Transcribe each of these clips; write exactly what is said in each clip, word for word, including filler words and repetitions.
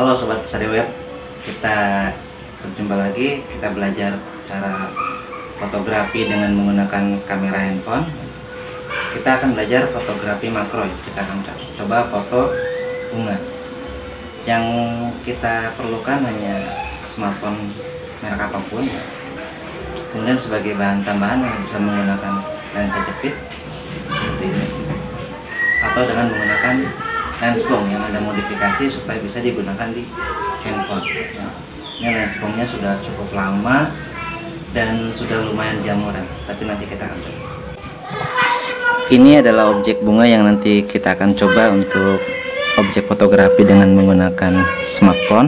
Halo Sobat Pesari Web, kita berjumpa lagi. Kita belajar cara fotografi dengan menggunakan kamera handphone. Kita akan belajar fotografi makro. Kita akan coba foto bunga. Yang kita perlukan hanya smartphone merek apapun. Kemudian sebagai bahan tambahan yang bisa menggunakan lensa jepit seperti ini, atau dengan menggunakan lens blong yang ada modifikasi supaya bisa digunakan di handphone. Nah, ini lens blongnya sudah cukup lama dan sudah lumayan jamuran, tapi nanti kita akan coba. Ini adalah objek bunga yang nanti kita akan coba untuk objek fotografi dengan menggunakan smartphone.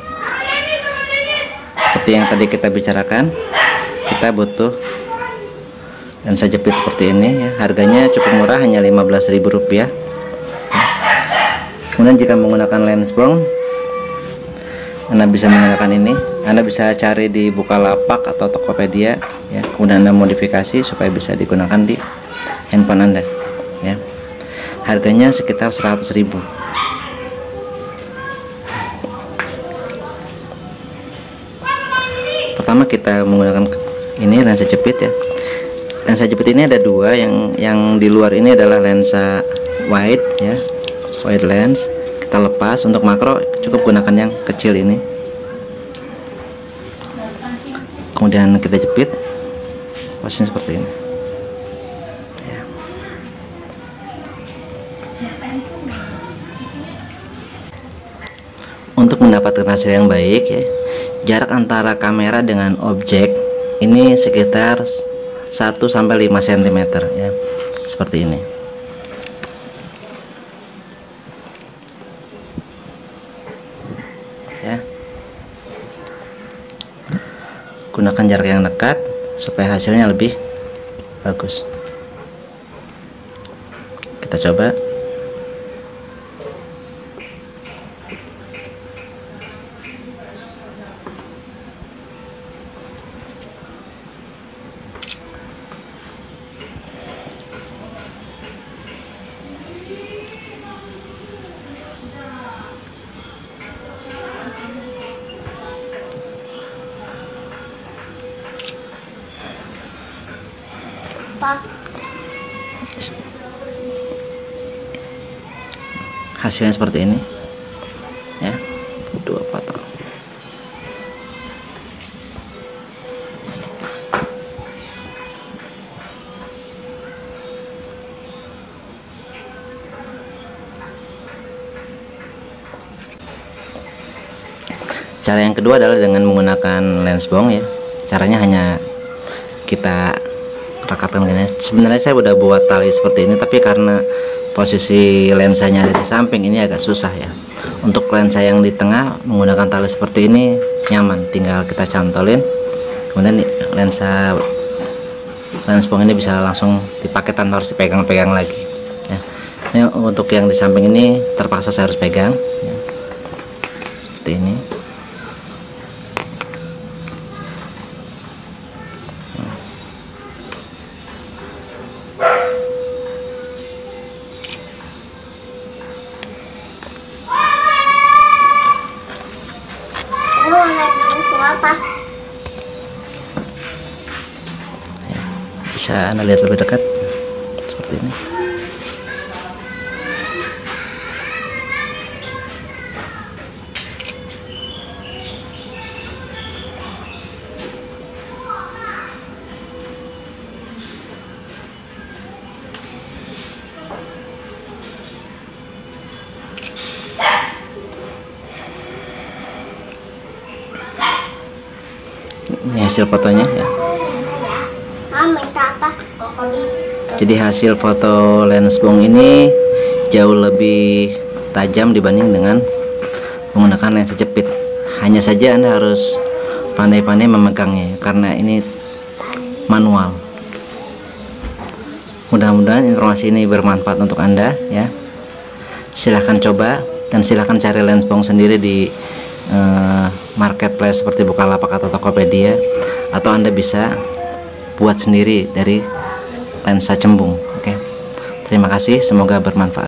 Seperti yang tadi kita bicarakan, kita butuh lensa jepit seperti ini ya. Harganya cukup murah, hanya lima belas ribu rupiah. Kemudian jika menggunakan lens blong, Anda bisa menggunakan ini. Anda bisa cari di Bukalapak atau Tokopedia ya. Kemudian Anda modifikasi supaya bisa digunakan di handphone Anda ya. Harganya sekitar seratus ribu. Pertama kita menggunakan ini lensa jepit ya. Lensa jepit ini ada dua, yang yang di luar ini adalah lensa wide ya, wide lens. Kita lepas. Untuk makro cukup gunakan yang kecil ini. Kemudian kita jepit posisinya seperti ini ya. Untuk mendapatkan hasil yang baik ya, jarak antara kamera dengan objek ini sekitar satu sampai lima sentimeter ya, seperti ini. Ya. Gunakan jarak yang dekat supaya hasilnya lebih bagus. Kita coba. Hasilnya seperti ini ya, dua foto. Cara yang kedua adalah dengan menggunakan lens blong ya. Caranya hanya kita rekatkan gini. Sebenarnya saya udah buat tali seperti ini, tapi karena posisi lensanya ada di samping ini agak susah ya. Untuk lensa yang di tengah menggunakan tali seperti ini nyaman, tinggal kita cantolin, kemudian lensa lens blong ini bisa langsung dipakai tanpa harus dipegang-pegang lagi ya. Ini untuk yang di samping ini terpaksa saya harus pegang ya. Seperti ini. Bisa Anda lihat lebih dekat seperti ini. Ini hasil fotonya ya. Jadi hasil foto lens blong ini jauh lebih tajam dibanding dengan menggunakan lensa jepit. Hanya saja Anda harus pandai-pandai memegangnya karena ini manual. Mudah-mudahan informasi ini bermanfaat untuk Anda ya. Silahkan coba dan silahkan cari lens blong sendiri di uh, marketplace seperti Bukalapak atau Tokopedia, atau Anda bisa buat sendiri dari lensa cembung. Oke, terima kasih, semoga bermanfaat.